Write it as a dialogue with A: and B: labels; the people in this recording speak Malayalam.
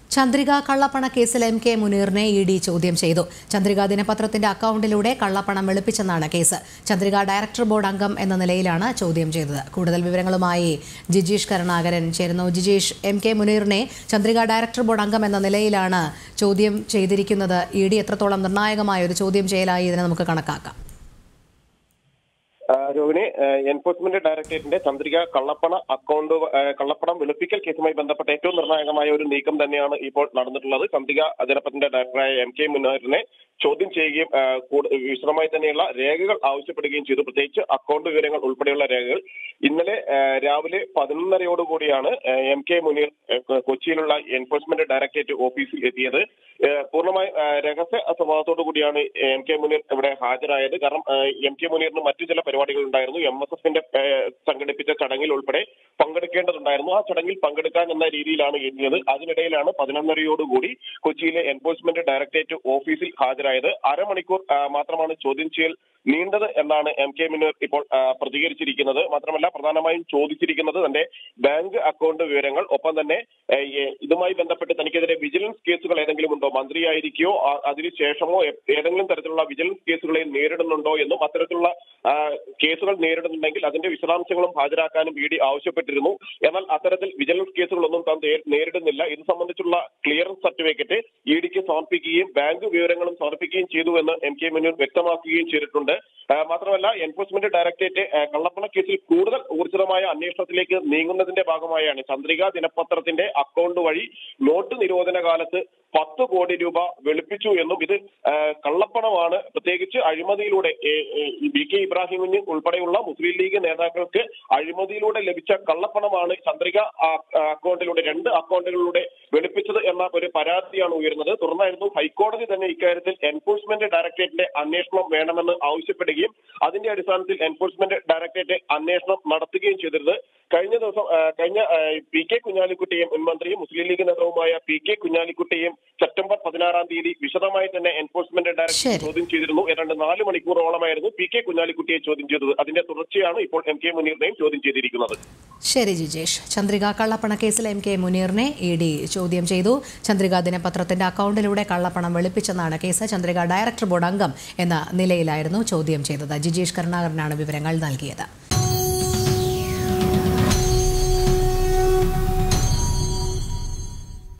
A: ചന്ദ്രിക കള്ളപ്പണ കേസിൽ MK മുനീറിനെ ED ചോദ്യം ചെയ്തു. ചന്ദ്രിക ദിനപത്രത്തിന്റെ അക്കൗണ്ടിലൂടെ കള്ളപ്പണം വെളുപ്പിച്ചെന്നാണ് കേസ്. ചന്ദ്രിക ഡയറക്ടർ ബോർഡ് അംഗം എന്ന നിലയിലാണ് ചോദ്യം ചെയ്തത്. കൂടുതൽ വിവരങ്ങളുമായി ജിജീഷ് കരുണാകരൻ ചേരുന്നു. ജിജീഷ്, MK മുനീറിനെ ചന്ദ്രിക ഡയറക്ടർ ബോർഡ് അംഗം എന്ന നിലയിലാണ് ചോദ്യം ചെയ്തിരിക്കുന്നത്. ED എത്രത്തോളം നിർണായകമായ ഒരു ചോദ്യം ചെയ്യലായി ഇതിനെ നമുക്ക് കണക്കാക്കാം?
B: രോഹിണി, എൻഫോഴ്സ്മെന്റ് ഡയറക്ടറേറ്റിന്റെ ചന്ദ്രിക കള്ളപ്പണം വെളുപ്പിക്കൽ കേസുമായി ബന്ധപ്പെട്ട ഏറ്റവും നിർണായകമായ ഒരു നീക്കം തന്നെയാണ് ഇപ്പോൾ നടന്നിട്ടുള്ളത്. ചന്ദ്രിക ദിനപത്രത്തിന്റെ ഡയറക്ടറായ MK മുനീറിനെ ചോദ്യം ചെയ്യുകയും വിശദമായി തന്നെയുള്ള രേഖകൾ ആവശ്യപ്പെടുകയും ചെയ്തു. പ്രത്യേകിച്ച് അക്കൗണ്ട് വിവരങ്ങൾ ഉൾപ്പെടെയുള്ള രേഖകൾ. ഇന്നലെ രാവിലെ 11:30 MK മുനീർ കൊച്ചിയിലുള്ള എൻഫോഴ്സ്മെന്റ് ഡയറക്ടറേറ്റ് ഓഫീസിൽ എത്തിയത്. പൂർണ്ണമായി രഹസ്യ സ്വഭാവത്തോടു കൂടിയാണ് MK മുനീർ ഇവിടെ ഹാജരായത്. കാരണം MK മുനീറിന് മറ്റു ചില പരിപാടികൾ ഉണ്ടായിരുന്നു. MSFന്റെ സംഘടിപ്പിച്ച ചടങ്ങിൽ ഉൾപ്പെടെ പങ്കെടുക്കേണ്ടതുണ്ടായിരുന്നു. ആ ചടങ്ങിൽ പങ്കെടുക്കാൻ എന്ന രീതിയിലാണ് എത്തിയത്. അതിനിടയിലാണ് 11:30 കൊച്ചിയിലെ എൻഫോഴ്സ്മെന്റ് ഡയറക്ടറേറ്റ് ഓഫീസിൽ ഹാജരായത്. അരമണിക്കൂർ മാത്രമാണ് ചോദ്യം ചെയ്യൽ നീണ്ടത് എന്നാണ് MK മുനീർ ഇപ്പോൾ പ്രതികരിച്ചിരിക്കുന്നത്. മാത്രമല്ല, പ്രധാനമായും ചോദിച്ചിരിക്കുന്നത് തന്റെ ബാങ്ക് അക്കൗണ്ട് വിവരങ്ങൾ, ഒപ്പം തന്നെ ഇതുമായി ബന്ധപ്പെട്ട് തനിക്കെതിരെ വിജിലൻസ് കേസുകൾ ഏതെങ്കിലും ഉണ്ടോ, മന്ത്രിയായിരിക്കോ അതിനുശേഷമോ ഏതെങ്കിലും തരത്തിലുള്ള വിജിലൻസ് കേസുകളെ നേരിടുന്നുണ്ടോ എന്നും, അത്തരത്തിലുള്ള കേസുകൾ നേരിടുന്നുണ്ടെങ്കിൽ അതിന്റെ വിശദാംശങ്ങളും ഹാജരാക്കാനും ED ആവശ്യപ്പെട്ടിരുന്നു. എന്നാൽ അത്തരത്തിൽ വിജിലൻസ് കേസുകളൊന്നും താൻ നേരിടുന്നില്ല. ഇത് സംബന്ധിച്ചുള്ള ക്ലിയറൻസ് സർട്ടിഫിക്കറ്റ് EDക്ക് സമർപ്പിക്കുകയും ബാങ്ക് വിവരങ്ങളും സമർപ്പിക്കുകയും ചെയ്തു എന്ന് MK മുനീർ വ്യക്തമാക്കുകയും ചെയ്തിട്ടുണ്ട്. മാത്രമല്ല, എൻഫോഴ്സ്മെന്റ് ഡയറക്ടറേറ്റ് കള്ളപ്പണ കേസിൽ കൂടുതൽ ഊർജിതമായ അന്വേഷണത്തിലേക്ക് നീങ്ങുന്നതിന്റെ ഭാഗമായാണ് ചന്ദ്രിക ദിനപത്രത്തിന്റെ അക്കൗണ്ട് വഴി നോട്ട് നിരോധന കാലത്ത് 10 കോടി രൂപ വെളുപ്പിച്ചു എന്നും, ഇത് കള്ളപ്പണമാണ്, പ്രത്യേകിച്ച് അഴിമതിയിലൂടെ BK ഇബ്രാഹിം ഉൾപ്പെടെയുള്ള മുസ്ലിം ലീഗ് നേതാക്കൾക്ക് അഴിമതിയിലൂടെ ലഭിച്ച കള്ളപ്പണമാണ് ചന്ദ്രിക അക്കൗണ്ടിലൂടെ 2 അക്കൗണ്ടുകളിലൂടെ വെളുപ്പിച്ചത് എന്ന ഒരു പരാതിയാണ് ഉയർന്നത്. തുടർന്നായിരുന്നു ഹൈക്കോടതി തന്നെ ഇക്കാര്യത്തിൽ എൻഫോഴ്സ്മെന്റ് ഡയറക്ടറേറ്റിന്റെ അന്വേഷണം വേണമെന്ന് ആവശ്യപ്പെടുകയും അതിന്റെ അടിസ്ഥാനത്തിൽ എൻഫോഴ്സ്മെന്റ് ഡയറക്ടറേറ്റ് അന്വേഷണം നടത്തുകയും ചെയ്തിരുന്നത്. കഴിഞ്ഞ PK കുഞ്ഞാലിക്കുട്ടിയും മുൻമന്ത്രിയും മുസ്ലിം ലീഗ് നേതാവുമായ PK കുഞ്ഞാലിക്കുട്ടിയും സെപ്റ്റംബർ 16 വിശദമായി തന്നെ എൻഫോഴ്സ്മെന്റ് ഡയറക്ടറേറ്റ് ചോദ്യം ചെയ്തിരുന്നു. ഏതാണ്ട് 4 മണിക്കൂറോളമായിരുന്നു PK കുഞ്ഞാലിക്കുട്ടിയെ ചോദ്യം ചെയ്തത്. അതിന്റെ തുടർച്ചയാണ് ഇപ്പോൾ MK മുനീറിനെയും ചോദ്യം ചെയ്തിരിക്കുന്നത്.
A: ശരി ജിജേഷ്. ചന്ദ്രിക കള്ളപ്പണ കേസിൽ MK മുനീറിനെ ED ചോദ്യം ചെയ്തു. ചന്ദ്രിക ദിനപത്രത്തിന്റെ അക്കൗണ്ടിലൂടെ കള്ളപ്പണം വെളുപ്പിച്ചെന്നാണ് കേസ്. ചന്ദ്രിക ഡയറക്ടർ ബോർഡ് അംഗം എന്ന നിലയിലായിരുന്നു ചോദ്യം ചെയ്തത്. ജിജീഷ് കരുണാകരനാണ് വിവരങ്ങൾ നൽകിയത്.